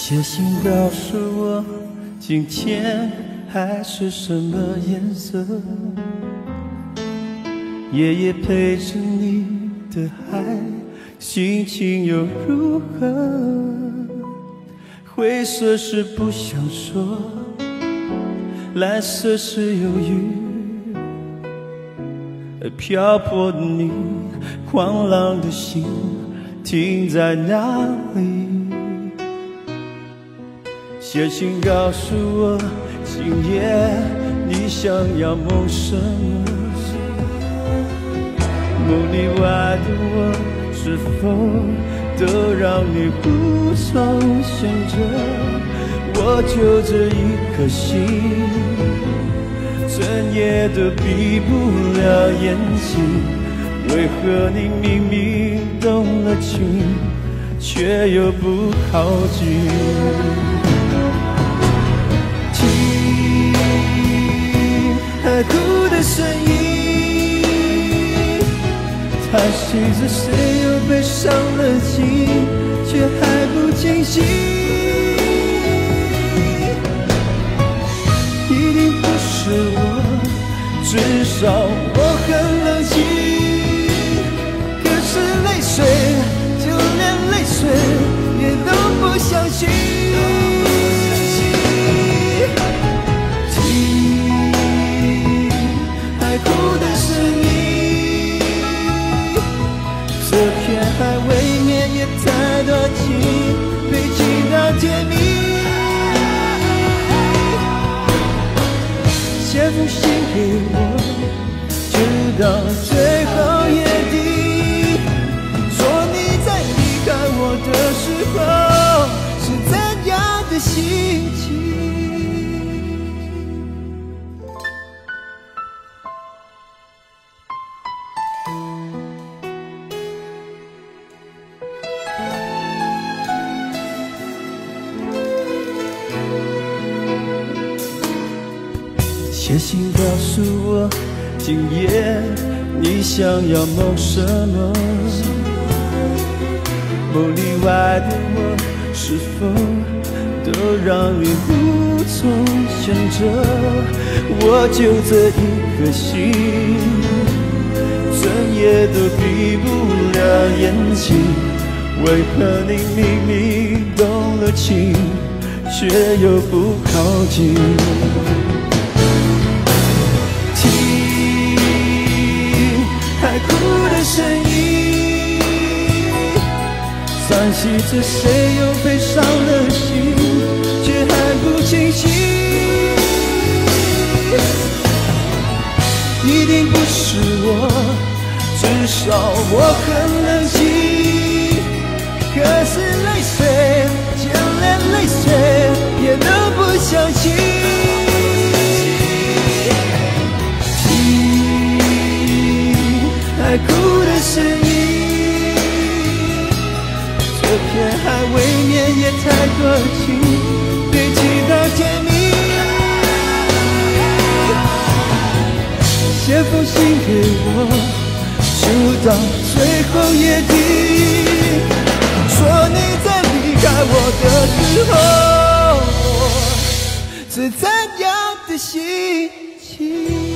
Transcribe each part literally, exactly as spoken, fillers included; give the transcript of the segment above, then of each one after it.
写信告诉我，今天海是什么颜色？夜夜陪着你的海，心情又如何？灰色是不想说，蓝色是犹豫，而漂泊的你，狂浪的心停在哪里？写信告诉我，今夜你想要梦什么？梦里外的我，是否都让你无从选择？我就这一颗心，整夜都闭不了眼睛。为何你明明动了情，却又不靠近？海哭的声音，叹息着谁又被伤了心，却还不清醒。一定不是我，至少我很冷静。可是泪水，就连泪水也都不相信。哭的是你，这片海未免也太多情，被情到甜蜜。写封信给我，直到最后夜底，说你在离开我的时候是怎样的心情。写信告诉我，今夜你想要梦什么？梦里外的我，是否都让你无从选择？我就这一颗心，整夜都闭不了眼睛。为何你明明动了情，却又不靠近？海哭的声音，叹息着谁又被伤了心，却还不清醒。一定不是我，至少我很冷静。可是泪水，就连泪水也都不相信。海哭的声音，这片海未免也太多情，堆积到甜蜜。写封信给我，就到最后夜底，说你在离开我的时候是怎样的心情。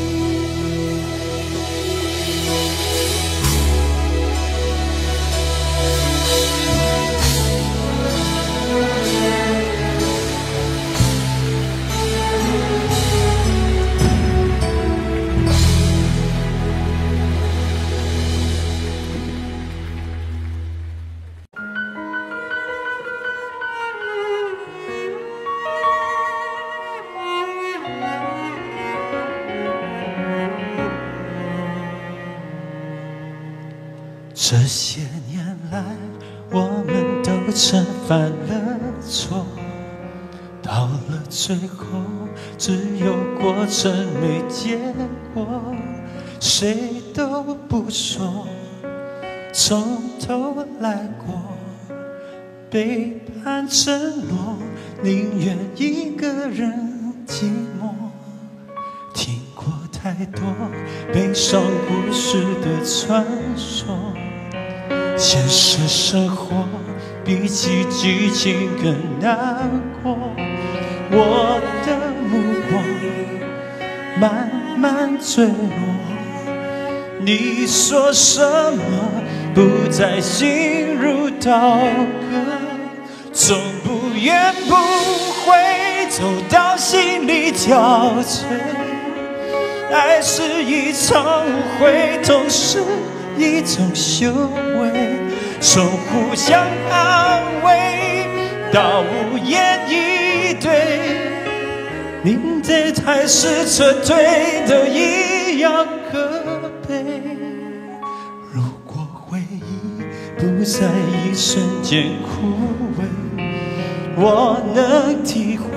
这些年来，我们都曾犯了错，到了最后，只有过程没结果，谁都不说，从头来过，背叛承诺，宁愿一个人寂寞。听过太多悲伤故事的传说，现实生活比起激情更难过。我的目光慢慢坠落，你说什么不再心如刀割，总不言不会走到心里憔悴。爱是一场误会，同时一种修为，从互相安慰到无言以对，明对还是撤退都一样可悲。如果回忆不在一瞬间枯萎，我能体会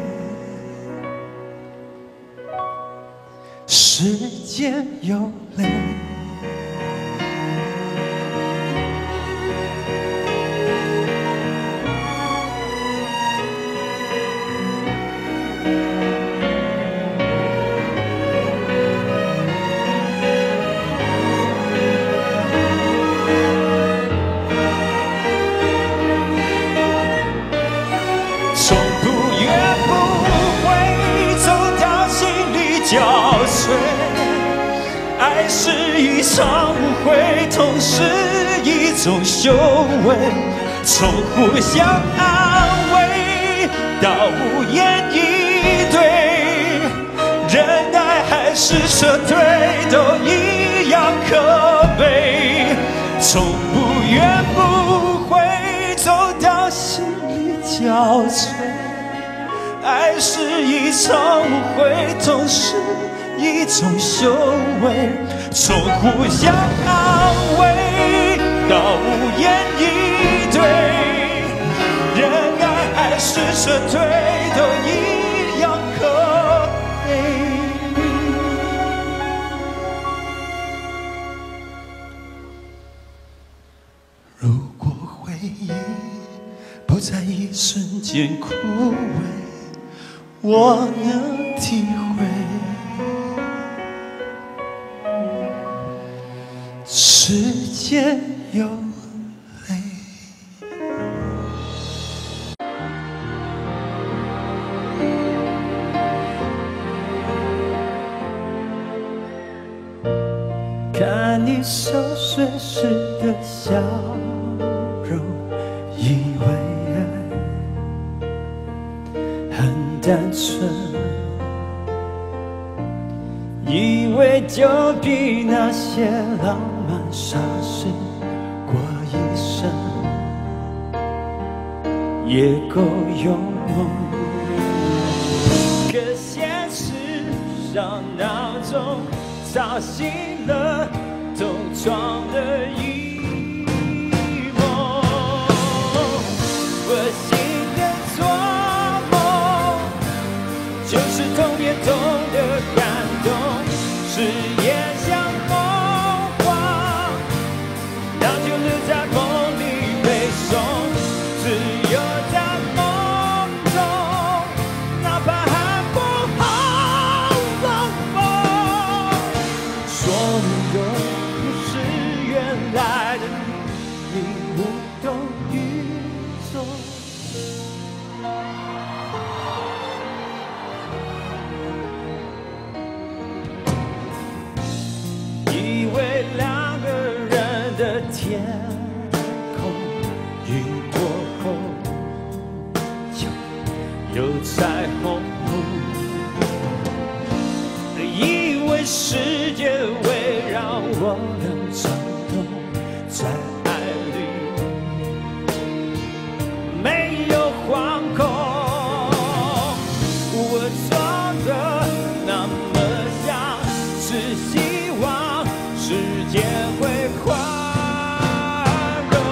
时间有泪。从不言不会走到心里憔悴，爱是一场误会，同时一种修为，从互相安慰到无言以对，忍耐还是撤退都一样可悲。从不言不会走到心里憔悴，爱是一场误会，同时一种修为，从互相安慰到无言以对，忍耐还是撤退都一样可悲。如果回忆不在一瞬间枯萎，我能体会时间有泪。看你熟睡时的笑容，以为爱很单纯，以为就比那些浪漫傻事过一生也够勇猛。可现实上闹钟吵醒了东窗的一梦，我醒的做梦就是童年中的感动，誓言像梦话，那就留在梦里背诵，只有在梦中，哪怕还不好冷风。说你永不是原来的你，你无动于衷。以为两个人的天空云过后就有彩虹，以为世界围绕我们转动，在爱里没有惶恐。我装的那么像，是希望世界会宽容。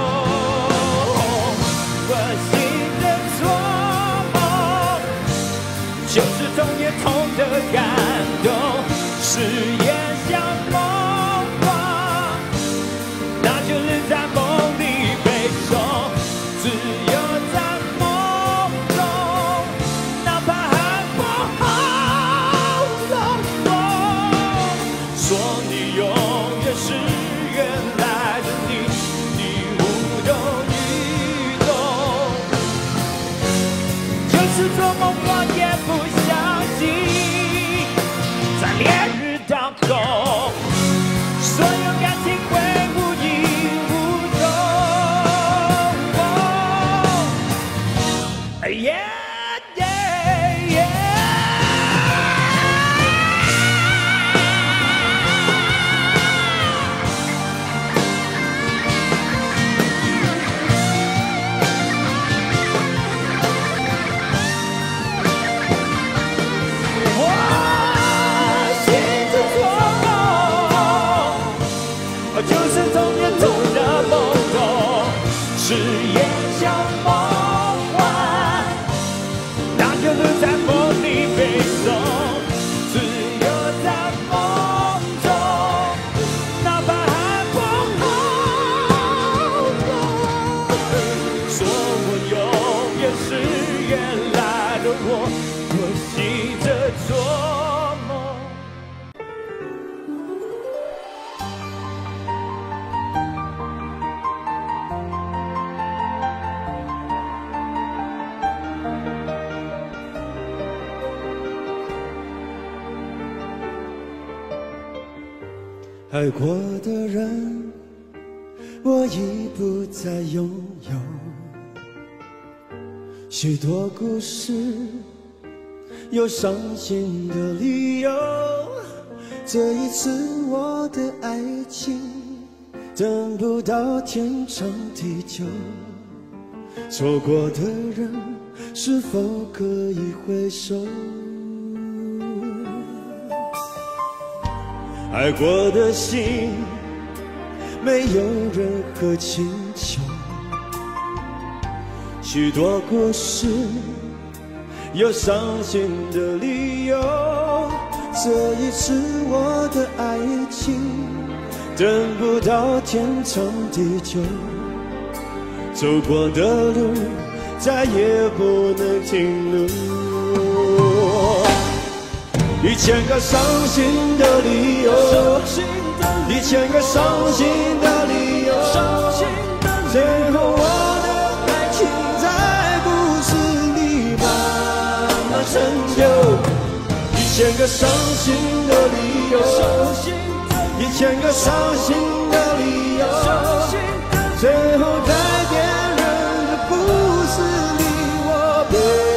我醒着做梦，就是童年痛的感动，誓言像梦话，那就留在梦里背诵，只有在梦中，哪怕还不好冷风。说你永远是原来的你，你无动于衷。 是做梦我也不相信，在烈日当空，所有感情会无影无踪。Oh, yeah, yeah, yeah. 就是童年中的懵懂，誓言像梦幻，那歌在风里飞送，自由在梦中，哪怕海风浩动，说我永远是原来的我，我吸着做梦。 爱过的人，我已不再拥有。许多故事，有伤心的理由。这一次，我的爱情等不到天长地久。错过的人，是否可以回首？爱过的心，没有任何请求。许多故事，有伤心的理由。这一次，我的爱情等不到天长地久。走过的路，再也不能停留。一千个伤心的理由，一千个伤心的理由，最后我的爱情在故事里慢慢成就。一千个伤心的理由，一千个伤心的理由，最后在别人的故事里，我被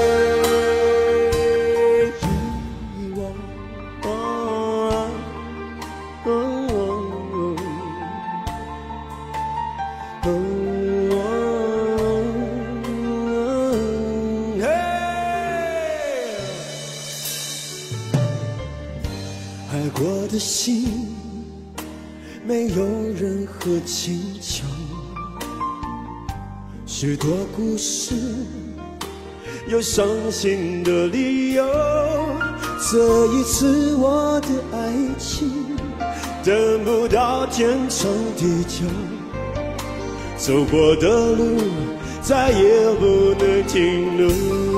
爱过的心，没有任何请求。许多故事，有伤心的理由。这一次，我的爱情等不到天长地久。走过的路，再也不能停留。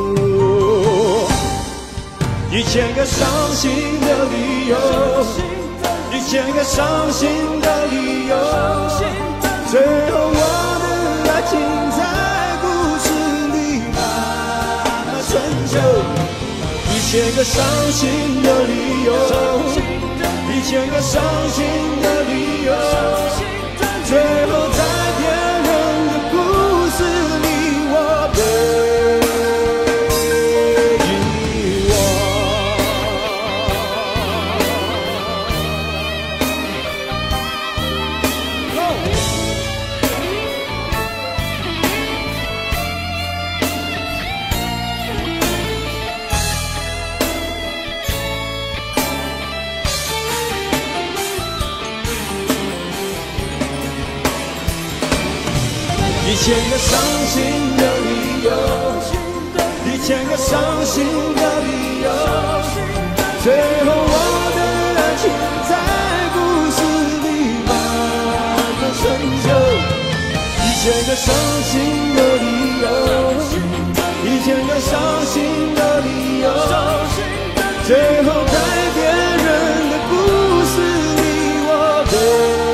一千个伤心的理由，一千个伤心的理由，最后我的爱情在故事里慢慢成就。一千个伤心的理由，一千个伤心的理由，最后在别人的故事里，我被一千个伤心的理由，一千个伤心的理由，最后我的爱情在故事里慢慢成就。一千个伤心的理由，一千个伤心的理由，最后在别人的故事里，我被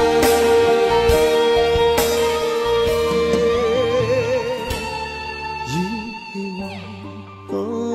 遗忘。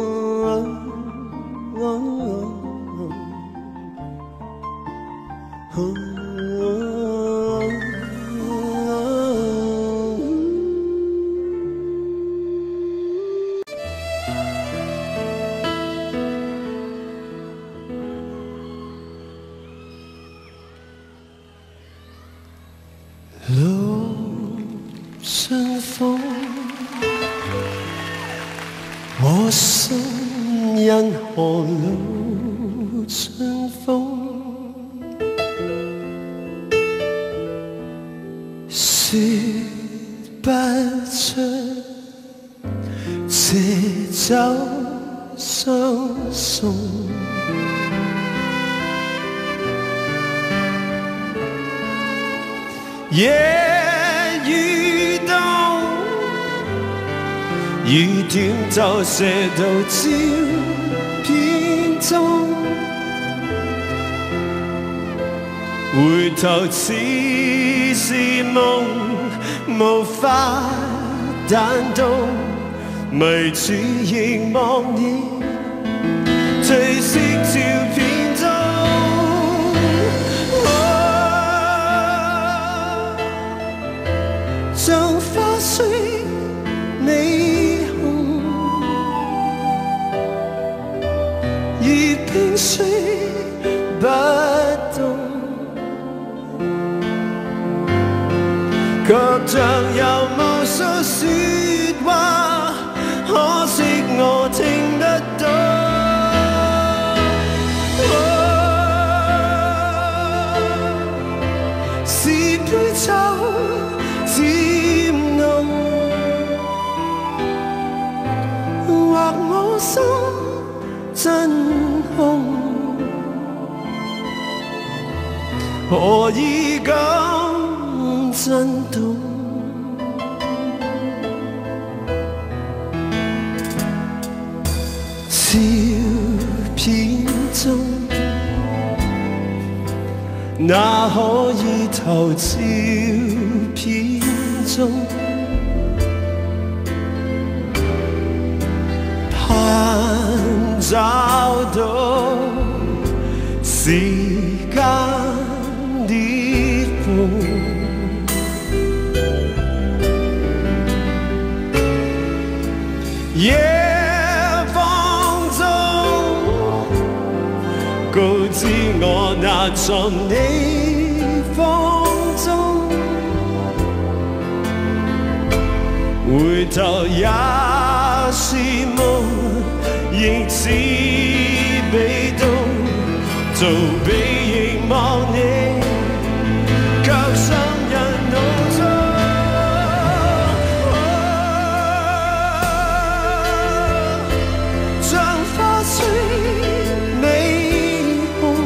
我心因何路春風，說不出這酒相送。夜雨冬，雨點就射到照片中，回頭似是夢，無法彈動，迷住凝望你褪色照片中。像花雖美紅，如冰水不動，卻像有無數説話，可惜我聽得到。是杯酒漸濃，或我心真空，何以咁震動？照片中，哪可以投照片中，盼找到時間裂縫，夜放縱，告知我難從你風中，回頭也是夢，仍似被動，做比凝望你，卻傷人腦中。像花雖美紅，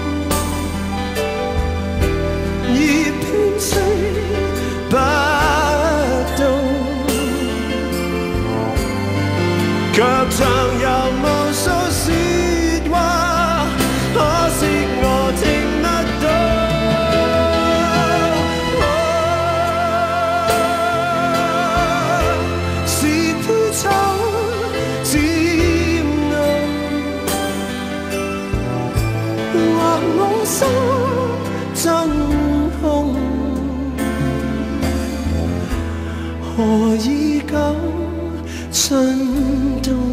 如冰水不動，卻像有無數説話，可惜我聽得到。是杯酒漸濃，或我心真空，何以咁震動？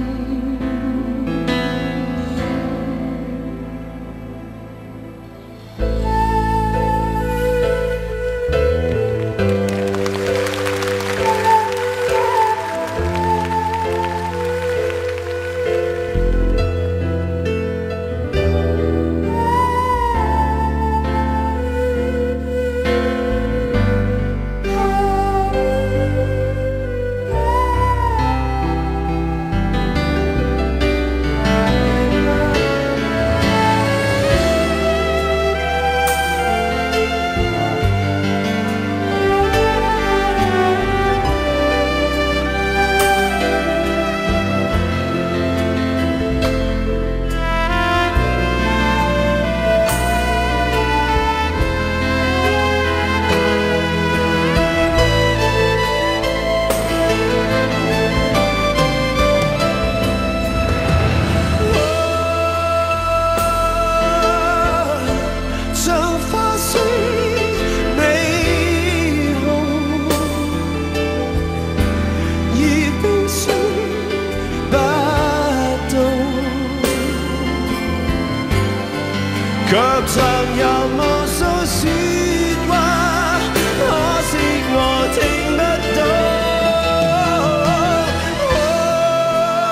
卻像有無數説話，可惜我聽不到。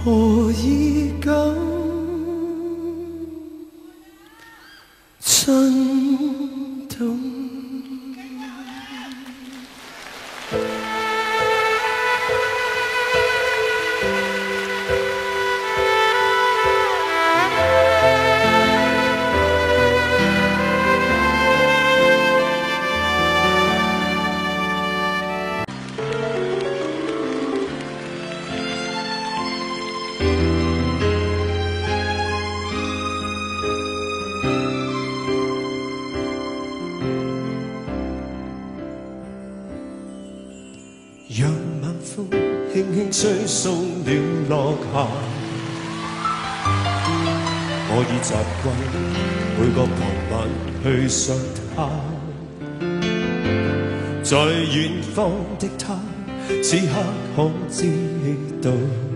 可以咁震動。 讓晚風輕輕吹送了落霞，我已習慣每個傍晚去想他，在遠方的他，此刻可知道，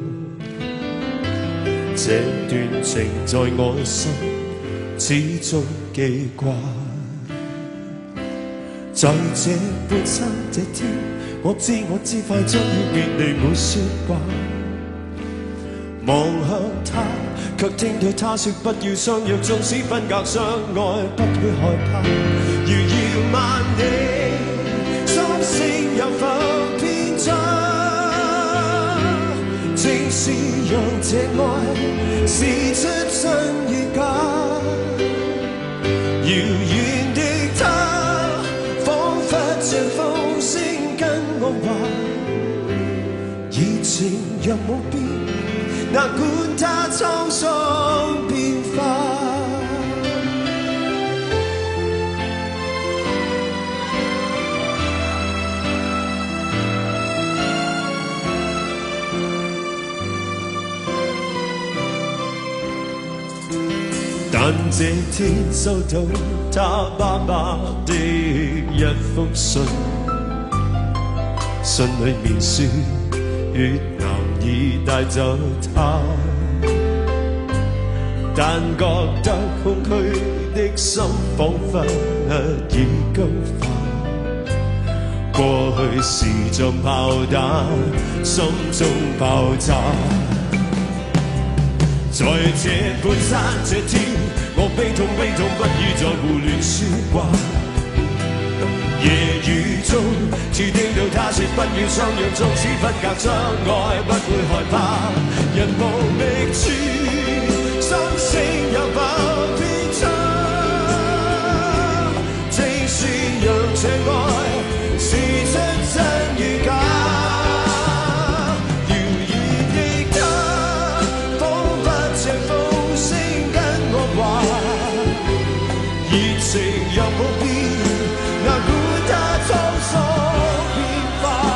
這段情在我心始終記掛。在這半山這天，我知我知快將要別離，沒說話。望向他，卻聽到他說不要相約，縱使分隔相愛，不會害怕。如遙萬里，心聲有否偏差？正是讓這愛試出真與假。遙遠的他。像風聲跟我話，熱情若冇變，哪管它滄桑變化。但這天收到他爸爸的一封信，信裏面說越南已帶走他，但覺得空虛的心彷彿已僵化。過去是像炮彈，心中爆炸。在這半山這天，我悲痛悲痛，不已再胡亂說話。夜雨中，只聽到他說不要相約，縱使分隔相愛，不會害怕。人無覓處，心聲有否偏差？正是讓這愛試出真與假。情若冇變，哪管它滄桑變化。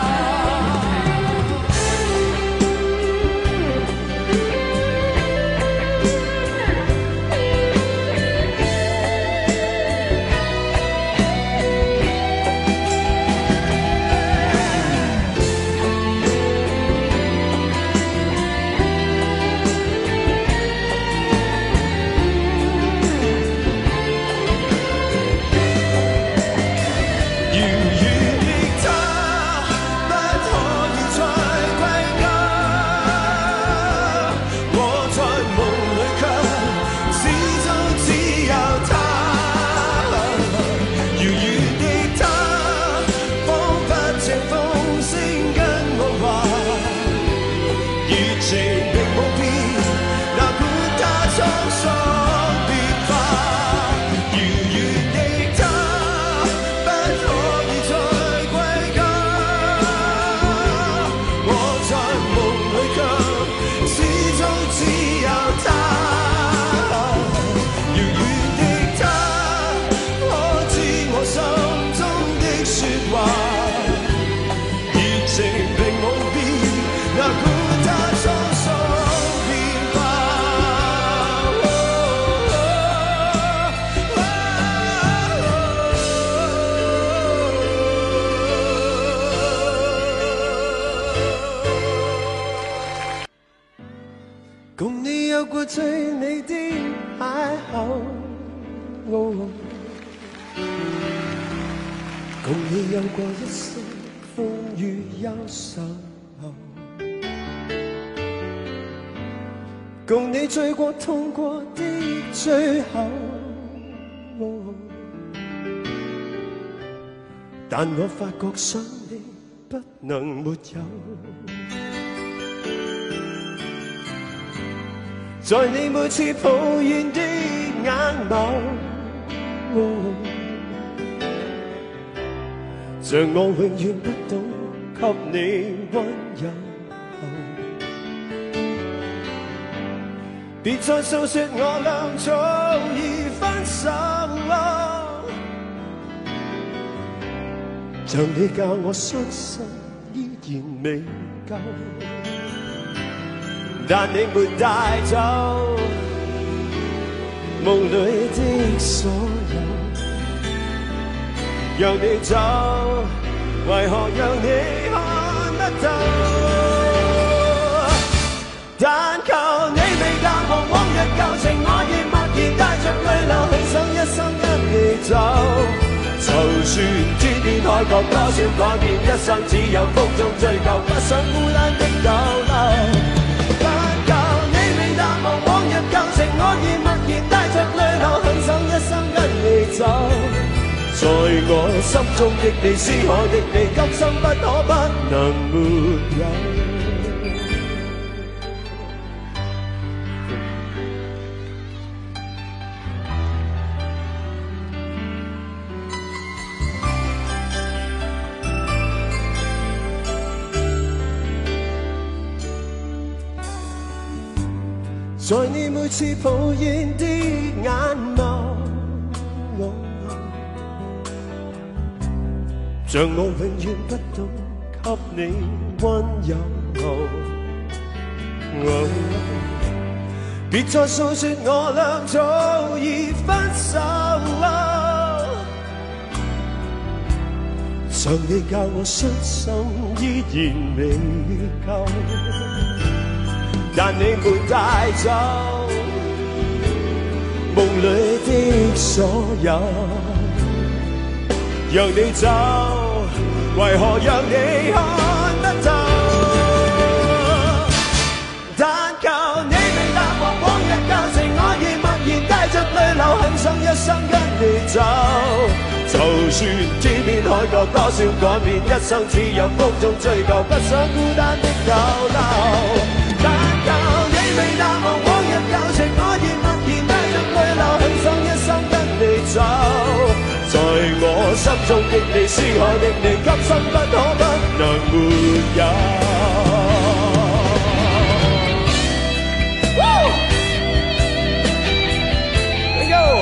共你有過最美的邂逅，哦，共你有過一生風雨憂愁。 共你醉過痛過的最後，但我發覺想你不能沒有，在你每次抱怨的眼眸，像我永遠不懂給你溫柔。別再訴說我倆早已分手，像你教我傷心依然未夠，但你沒帶走夢裏的所有，讓你走，為何讓你看得到？但求你未淡忘往日舊情，我亦默然帶着淚流，很想一生跟你走。就算天邊海角多少改變，一生只有風中追究，不想孤單的逗留。但求你未淡忘往日舊情，我亦默然帶着淚流，很想一生跟你走。在我心中的你，思海的你，今生不可不能沒有。在你每次抱怨的眼眸，像我永遠不懂給你溫柔。別再訴說我倆早已分手，像你教我傷心依然未夠。但你沒帶走夢裏的所有，讓你走，為何讓你看得到？但求你未淡忘往日舊情，我亦默然帶着淚流，很想一生跟你走。就算天邊海角多少改變，一生只有風中追究，不想孤單的逗留。但求你未淡忘往日舊情，我亦默然帶着淚流，很想一生跟你走。在我心中的你，思海的你，今生不可不能沒有。Thank you。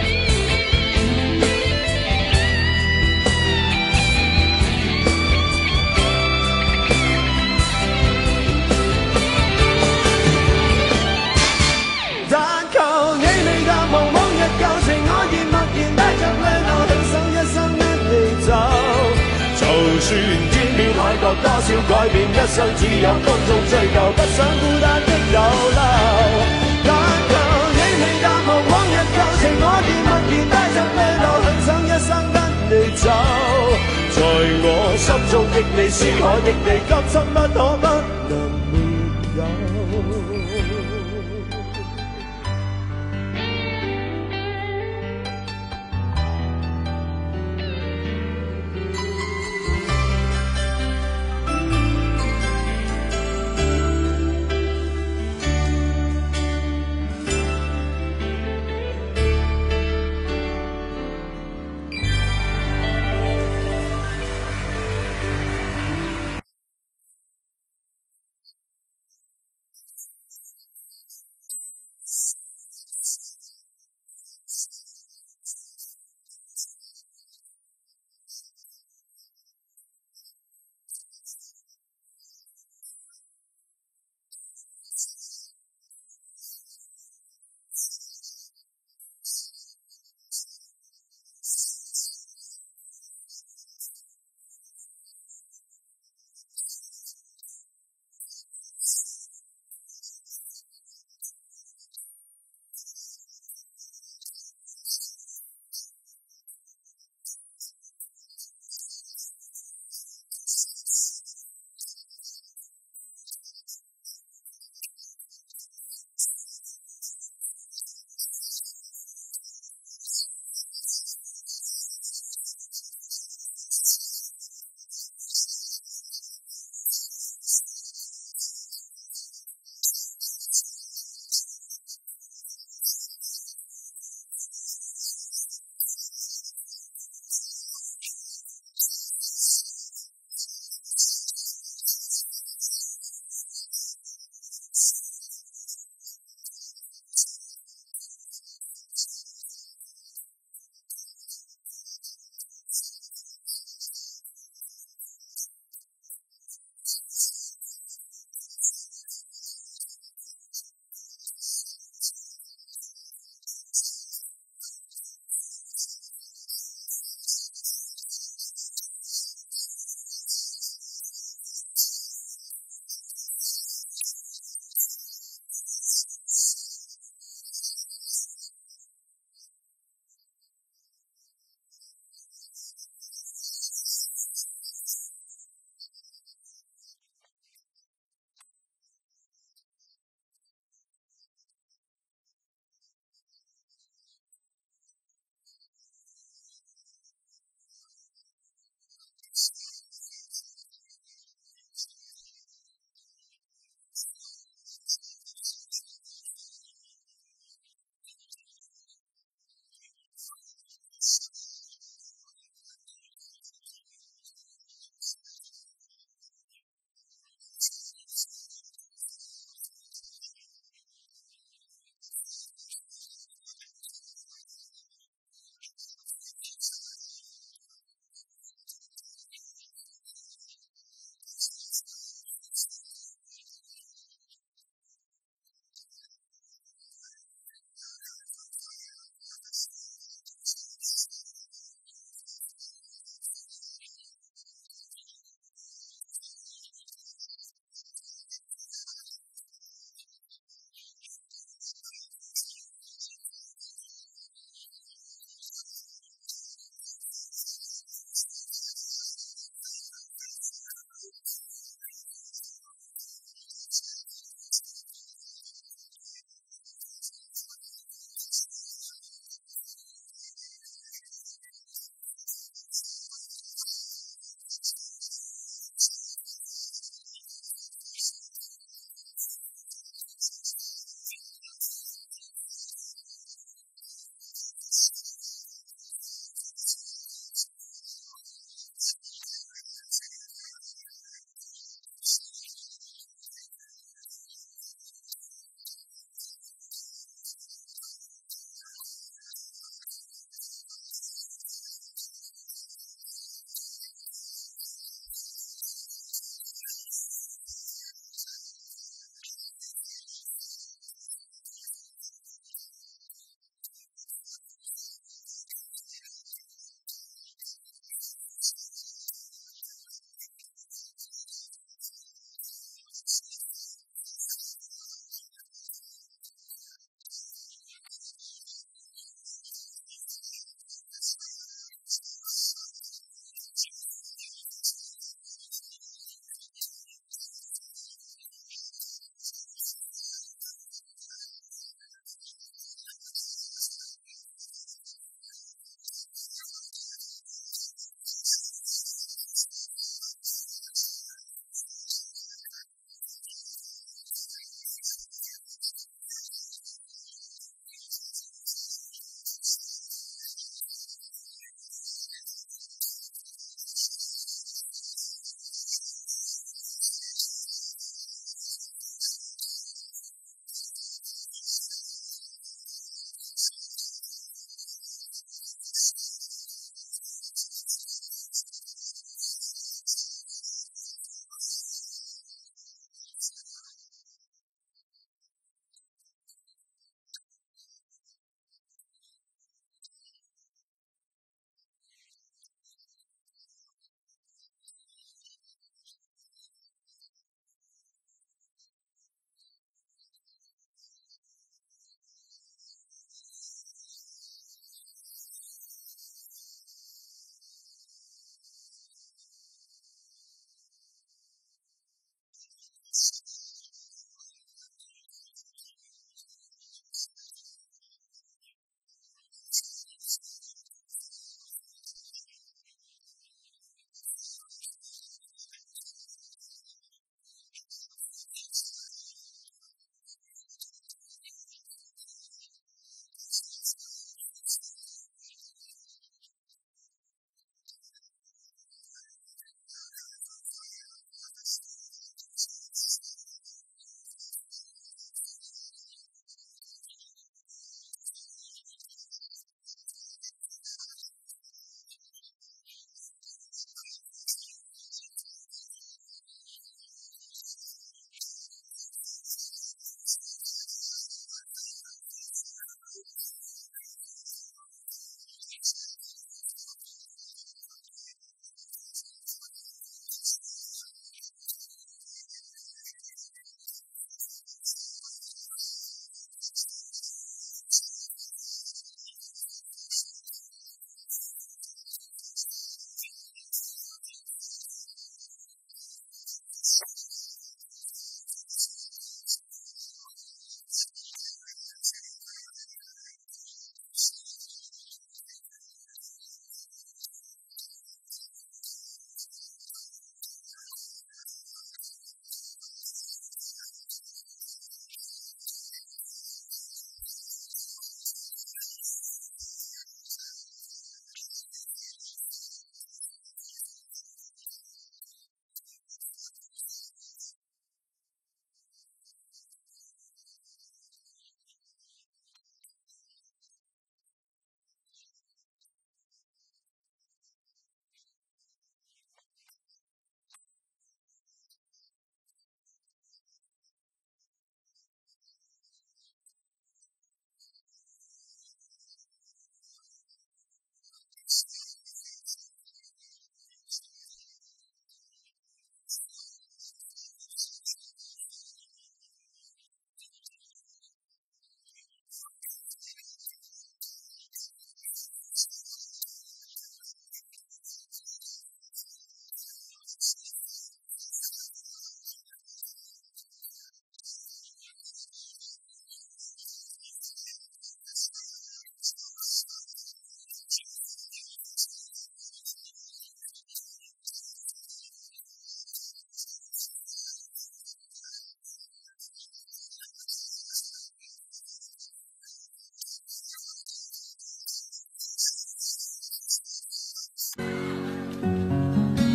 就算天邊海角多少改變，一生只有風中追究，不想孤單的逗留。但求你未淡忘往日舊情，我亦默然帶着淚流，很想一生跟你走。在我心中的你，思海的你，今生不可不能沒有。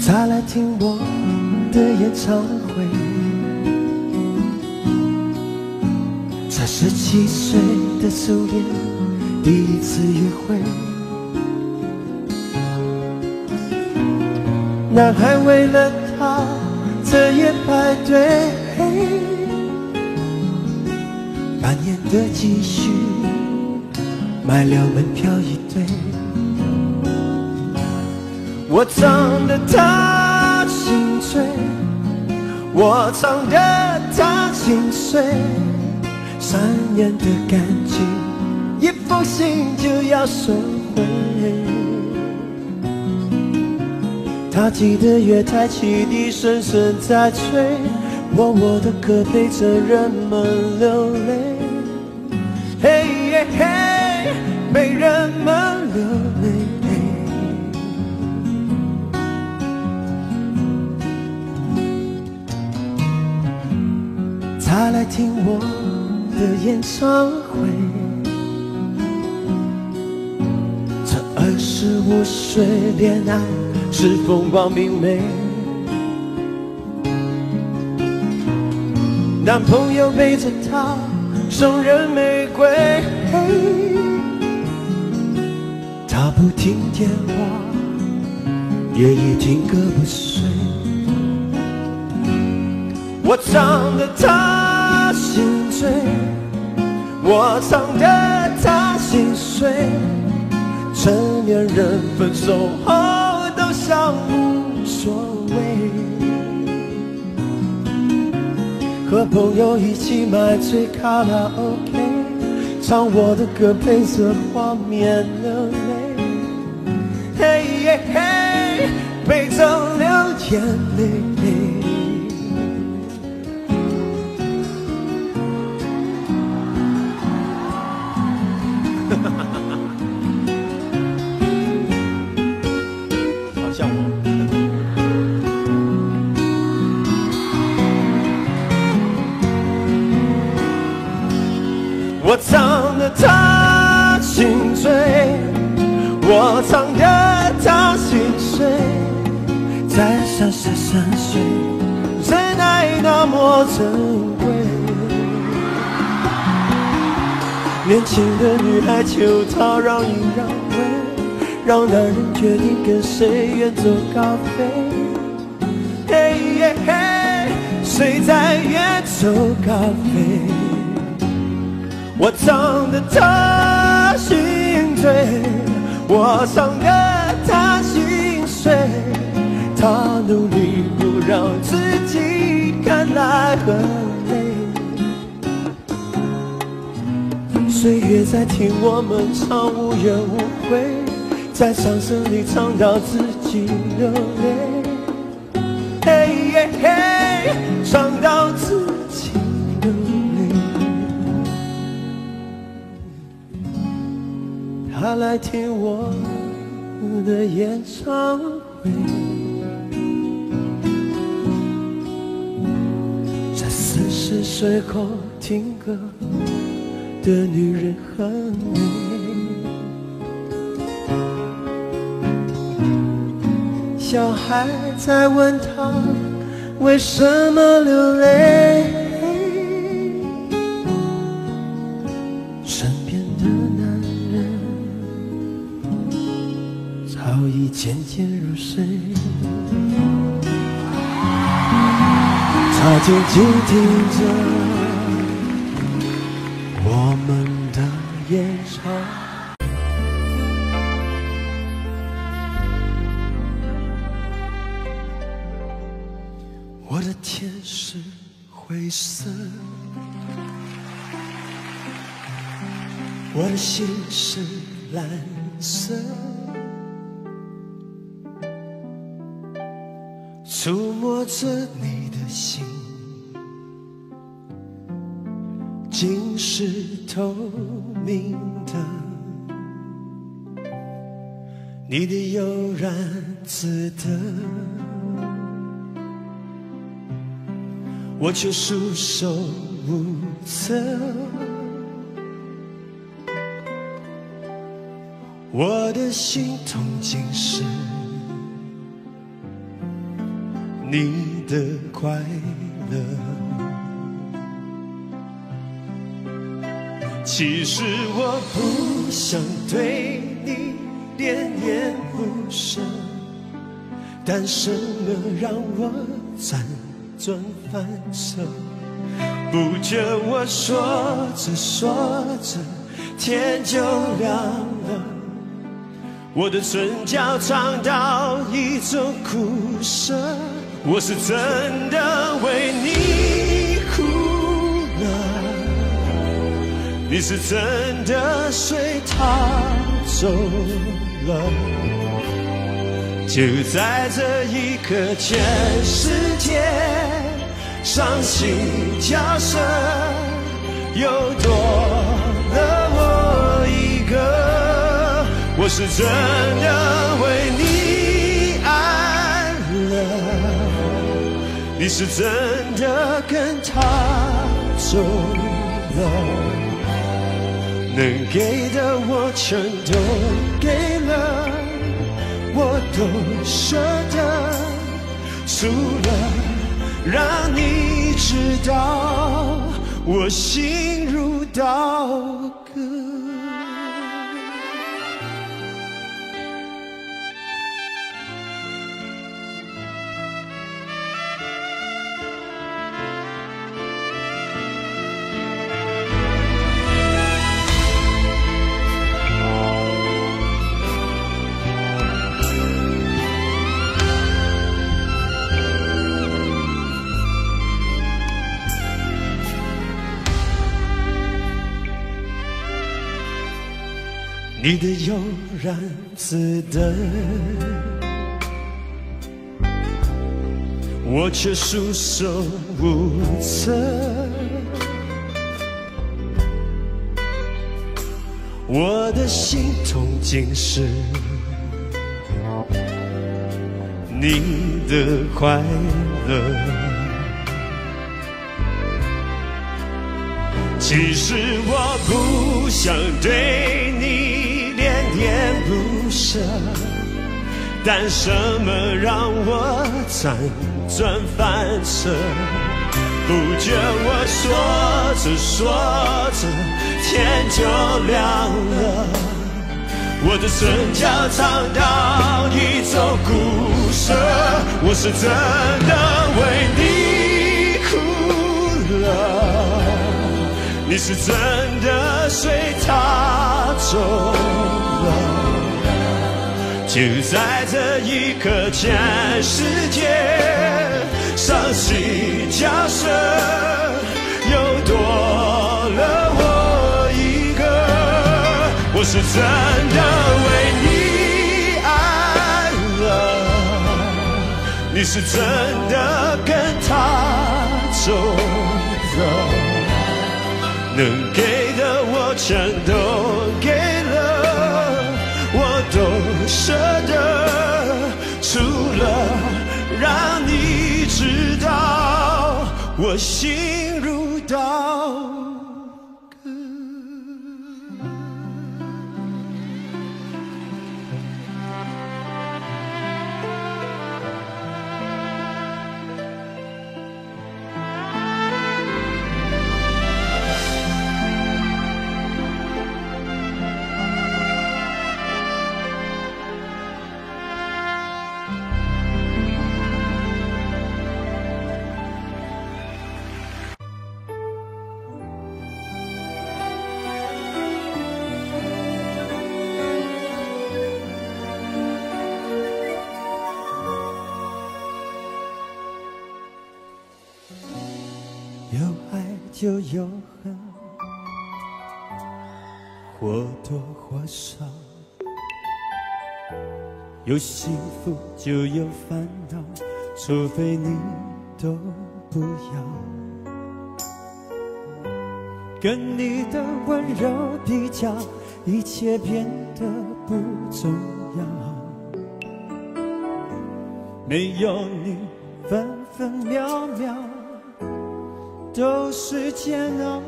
他来听我的演唱会，在十七岁的苏联第一次约会，男孩为了她彻夜排队，半年的积蓄买了门票一对。我唱得他心醉，我唱得他心碎，三年的感情一封信就要收回。他记得月台汽笛声声在吹，我我的歌陪着人们流泪，嘿耶嘿，陪人们流泪。他来听我的演唱会，这二十五岁恋爱是风光明媚，男朋友背着她送人玫瑰，她不听电话，夜夜听歌不睡。我唱得她心醉，我唱得她心碎，成年人分手后都像无所谓，和朋友一起买醉卡拉 OK， 唱我的歌配着画面流泪，嘿耶嘿，陪着流眼泪。 好像我。 我唱得她心醉，我唱得她心碎，在三十三岁，真爱那么珍贵。年轻的女孩求她让一让位，让男人决定跟谁远走高飞。嘿耶嘿，谁在远走高飞？我唱得她心醉，我唱得她心碎，她努力不让自己看来很累。岁月在听我们唱无怨无悔，在掌声里唱到自己流泪，嘿耶嘿，唱到自己流泪。他来听我的演唱会，在四十岁后听歌的女人很美。小孩在问他为什么流泪，身边的男人早已渐渐入睡，他静静听着我们的演唱。我的天是灰色，我的心是蓝色，触摸着你的心，竟是透明的，你的悠然自得，我却束手无策。我的心痛竟是你的快乐。其实我不想对你恋恋不舍，但什么让我辗转反侧？不觉我说着说着天就亮了，我的唇角尝到一种苦涩，我是真的为你哭了，你是真的随他走了。就在这一刻，全世界伤心角色又多了我一个，我是真的为你爱了，你是真的跟他走了，能给的我全都给了，我都舍得，除了让你知道我心如刀割。你的悠然自得，我却束手无策。我的心痛竟是你的快乐。其实我不想对你恋恋不舍，但什么让我辗转反侧？不觉我说着说着天就亮了，我的唇角尝到一种苦涩，我是真的为你哭了，你是真的随他走了。就在这一刻，全世界伤心角色又多了我一个，我是真的为你爱了，你是真的跟他走了。能给的我全都给了，我都舍得，除了让你知道我心如刀割。有爱就有恨，或多或少；有幸福就有烦恼，除非你都不要。跟你的温柔比较，一切变得不重要。没有你，分分秒秒都是煎熬。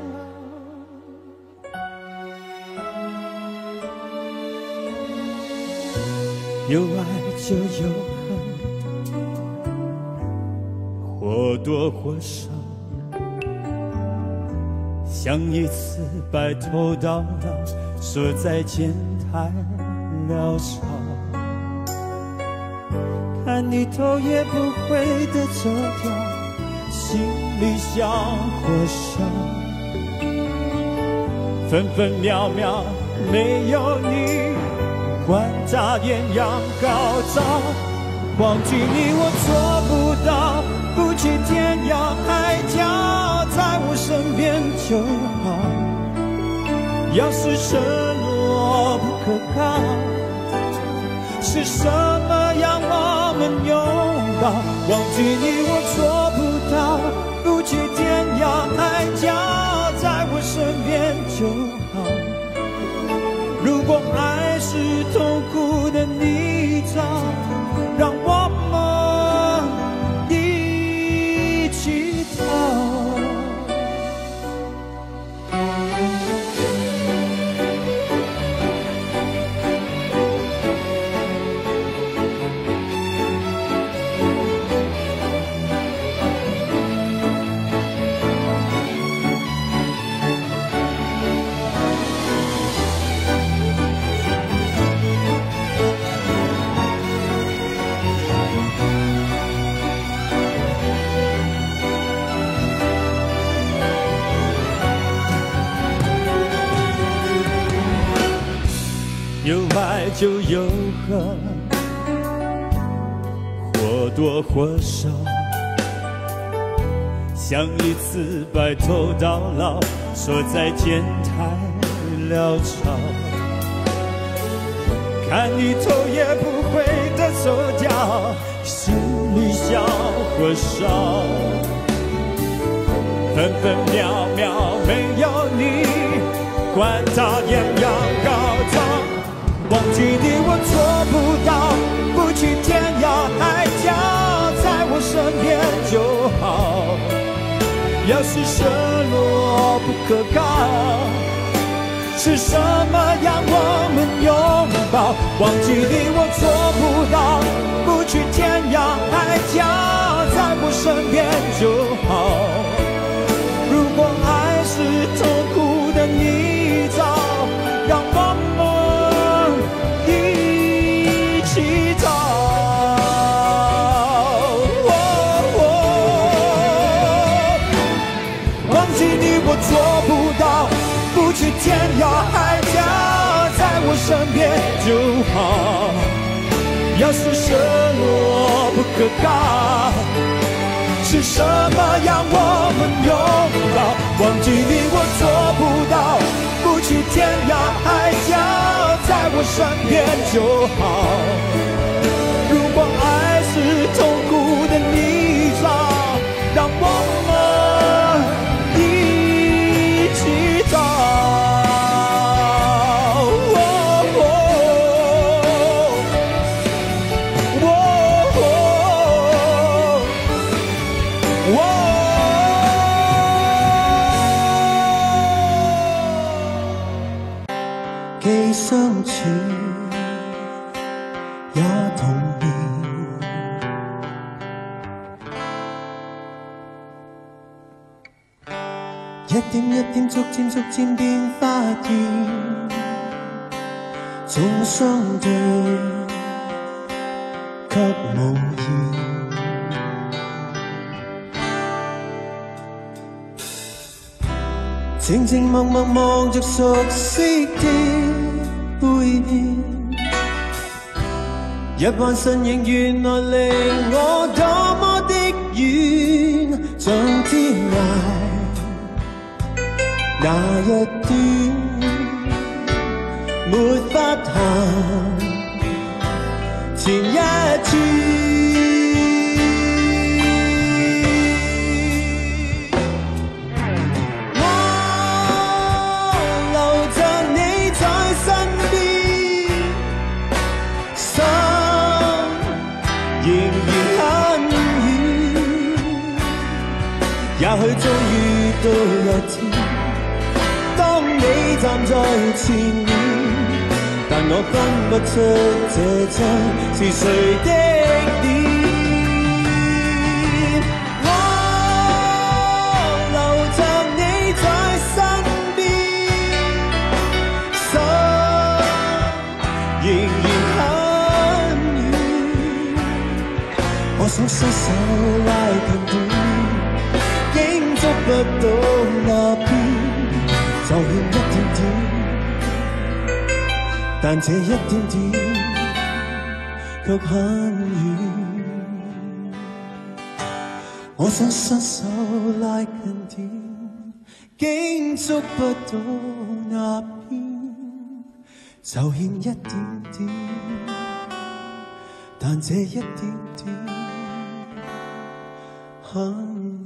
有爱就有恨， 或多或少像一次白头到老，说再见太潦草，看你头也不回的走掉，心里像火烧，分分秒秒没有你，管它艳阳高照，忘记你我做不到，不去天涯海角，在我身边就好。要是承诺不可靠，是什么让我们拥抱？忘记你我做不到，不去天涯海角，在我身边就好。如果爱是痛苦的泥沼，让我们一起逃。有爱就有恨，或多或少像一次白头到老，说再见太潦草，看你头也不回的走掉，心里像火烧，分分秒秒没有你，管它艳阳高照，忘记你我做不到，不去天涯海角，在我身边就好。要是承诺不可靠，是什么让我们拥抱？忘记你我做不到，不去天涯海角，在我身边就好。如果爱是痛苦的泥沼，让我们一起逃。哦哦、忘记你我做不到，不去天涯海角，在我身边就好。要是承诺不可靠，是什么让我们拥抱？忘记你我做不到，不去天涯海角，在我身边就好。如果爱是痛苦的泥沼，让我们一起逃。哦哦哦哦既相處也同眠，一點一點逐漸逐漸變發現，總相對卻無言。靜靜默默望着熟悉的背面，一彎身影原來離我多麼的遠，像天涯那一端，沒法行前一轉。也許終於到日天，當你站在前面，但我分不出這張是誰的臉。我不到那邊，就欠一點點。但這一點點卻很遠，我想伸手拉近點，竟觸不到那邊，就欠一點點。但這一點點很